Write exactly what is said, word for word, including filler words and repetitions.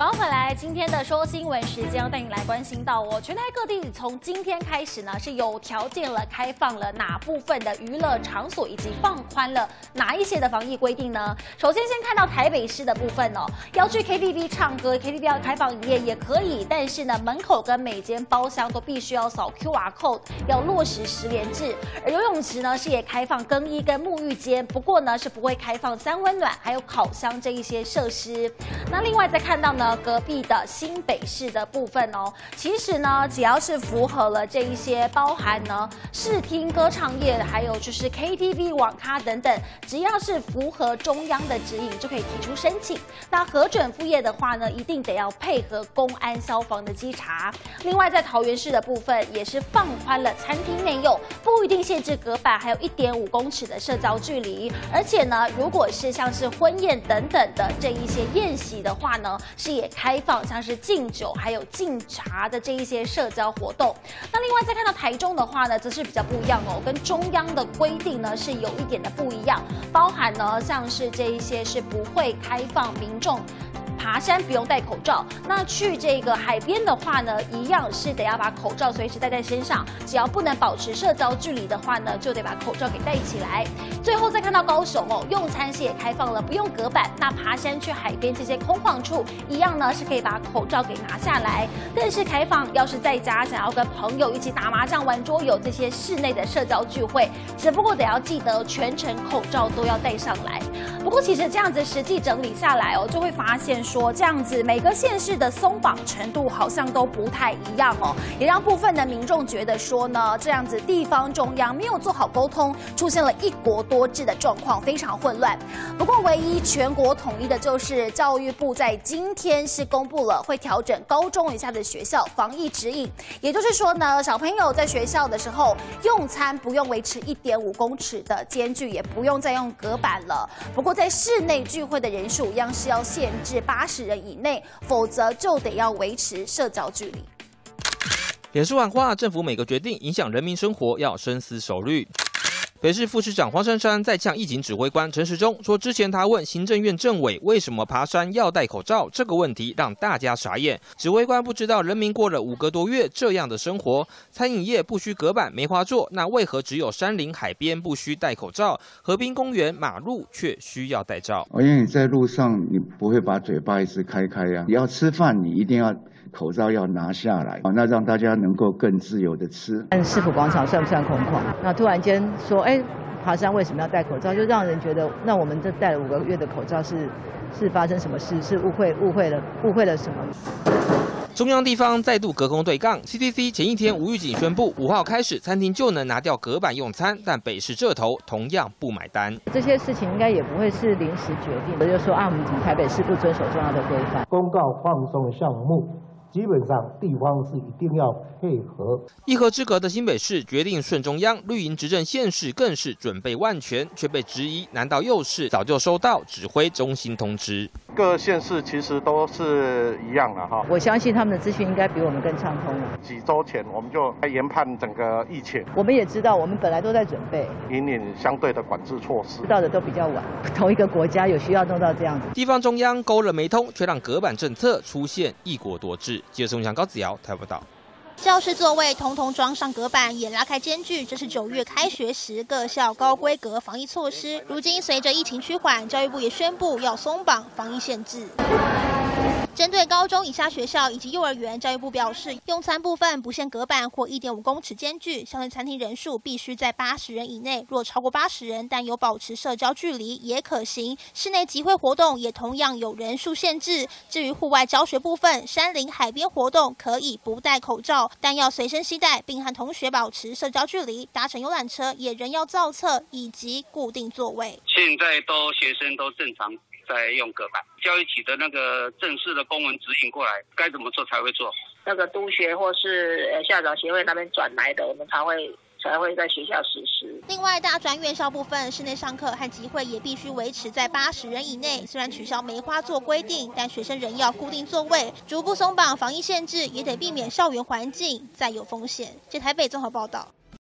好，回来今天的说新闻时间，要带你来关心到哦，全台各地从今天开始呢，是有条件了开放了哪部分的娱乐场所，以及放宽了哪一些的防疫规定呢？首先先看到台北市的部分哦，要去 K T V 唱歌 ，K T V 要开放营业也可以，但是呢，门口跟每间包厢都必须要扫 Q R code， 要落实实联制。而游泳池呢是也开放更衣跟沐浴间，不过呢是不会开放三温暖还有烤箱这一些设施。那另外再看到呢。 隔壁的新北市的部分哦，其实呢，只要是符合了这一些，包含呢视听、歌唱业，还有就是 K T V、网咖等等，只要是符合中央的指引，就可以提出申请。那核准副业的话呢，一定得要配合公安、消防的稽查。另外，在桃园市的部分，也是放宽了餐厅内用，不一定限制隔板，还有一点五公尺的社交距离。而且呢，如果是像是婚宴等等的这一些宴席的话呢，是也开放像是敬酒还有敬茶的这一些社交活动。那另外再看到台中的话呢，则是比较不一样哦，跟中央的规定呢是有一点的不一样，包含呢像是这一些是不会开放民众。 爬山不用戴口罩，那去这个海边的话呢，一样是得要把口罩随时戴在身上。只要不能保持社交距离的话呢，就得把口罩给戴起来。最后再看到高雄哦，用餐是也开放了，不用隔板。那爬山去海边这些空旷处，一样呢是可以把口罩给拿下来。更是开放，要是在家想要跟朋友一起打麻将、玩桌游这些室内的社交聚会，只不过得要记得全程口罩都要戴上来。不过其实这样子实际整理下来哦，就会发现。 说这样子，每个县市的松绑程度好像都不太一样哦，也让部分的民众觉得说呢，这样子地方中央没有做好沟通，出现了一国多制的状况，非常混乱。不过，唯一全国统一的就是教育部在今天是公布了会调整高中以下的学校防疫指引，也就是说呢，小朋友在学校的时候用餐不用维持一点五公尺的间距，也不用再用隔板了。不过，在室内聚会的人数一样是要限制八。 八十人以内，否则就得要维持社交距离。 脸书喊话，政府每个决定影响人民生活，要深思熟虑。北市副市长黄珊珊在呛疫情指挥官陈时中说，之前他问行政院政委为什么爬山要戴口罩这个问题，让大家傻眼。指挥官不知道人民过了五个多月这样的生活，餐饮业不需隔板梅花座，那为何只有山林海边不需戴口罩，河滨公园马路却需要戴罩？ 因为你在路上你不会把嘴巴一直开开呀、啊，你要吃饭你一定要。 口罩要拿下来，那让大家能够更自由的吃。 但市府广场算不算空旷？那突然间说，哎，爬山为什么要戴口罩？就让人觉得，那我们这戴了五个月的口罩是是发生什么事？是误会误会了误会了什么？ 中央地方再度隔空对杠 ，C D C 前一天吴玉景宣布，五号开始餐厅就能拿掉隔板用餐，但北市这头同样不买单。 这些事情应该也不会是临时决定的，就说啊，我们台北市不遵守重要的规范。 公告放松项目。 基本上，地方是一定要配合。 一河之隔的新北市决定顺中央，绿营执政县市更是准备万全，却被质疑，难道又是早就收到指挥中心通知？ 各县市其实都是一样的哈。 我相信他们的资讯应该比我们更畅通。 几周前我们就研判整个疫情， 我们也知道，我们本来都在准备， 引领相对的管制措施。 知道的都比较晚，同一个国家有需要弄到这样子。 地方中央勾了没通，却让隔板政策出现一国多制。 记者宋祥高子瑶台报道。 教室座位统统装上隔板，也拉开间距。这是九月开学时各校高规格防疫措施。如今随着疫情趋缓，教育部也宣布要松绑防疫限制。针对高中以下学校以及幼儿园，教育部表示，用餐部分不限隔板或一点五公尺间距，校内餐厅人数必须在八十人以内。若超过八十人，但有保持社交距离也可行。室内集会活动也同样有人数限制。至于户外教学部分，山林、海边活动可以不戴口罩，但要随身携带，并和同学保持社交距离。搭乘游览车也仍要造册以及固定座位。 现在都学生都正常。 在用隔板，教育局的那个正式的公文指引过来，该怎么做才会做？ 那个督学或是呃校长协会那边转来的，我们才会才会在学校实施。 另外，大专院校部分，室内上课和集会也必须维持在八十人以内。虽然取消梅花座规定，但学生仍要固定座位。逐步松绑防疫限制，也得避免校园环境再有风险。这台北综合报道。